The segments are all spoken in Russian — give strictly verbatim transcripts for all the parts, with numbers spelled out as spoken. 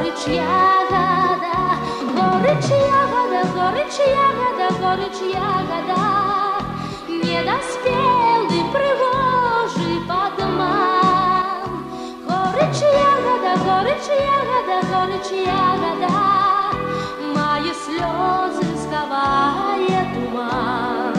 горыч ягода, горыч ягода, горыч ягода, горыч ягода, недоспелый пригожий подман. Горыч ягода, горыч ягода, горыч ягода, мои слезы сковает туман.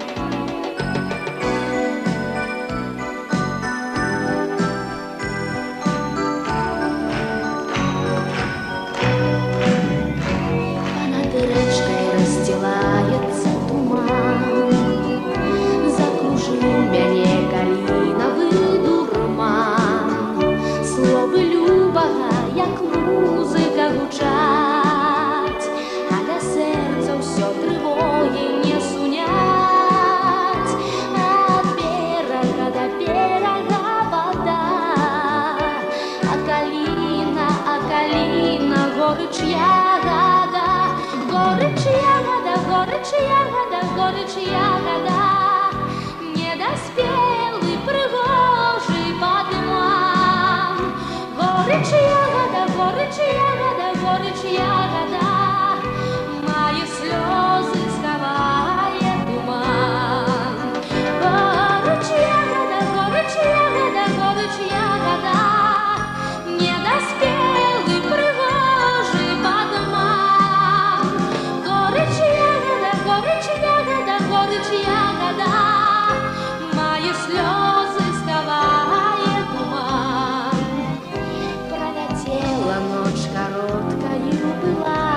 Расстилается туман, закружил мяне калінавы дурман. Словы любага, як музыка гучаць, а для сэрца ўсё трывогі не сунять. Ад берага да берага вода, а каліна, а каліна, горыч ягода, горыч ягода, горыч ягода, горыч ягода, недоспелый пригожий подман. Горыч ягода, горыч ягода, горыч ягода, мои слезы сковает туман. Горыч ягода, горыч ягода, горыч ягода, недоспелый пригожий подман. Горыч ягода, горыч ягода, горыч ягода, мои слезы сковает туман. Пролетела ночь короткою была,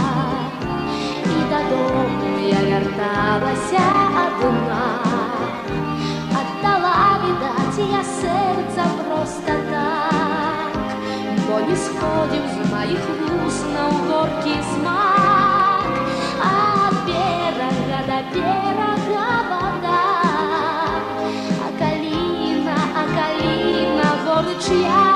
и до дому я верталась одна. Отдала, видать, я сердце просто так, бо не сходив з моих вуст на горький смак. От берега до берега вода, а калина, а калина, горыч ягода.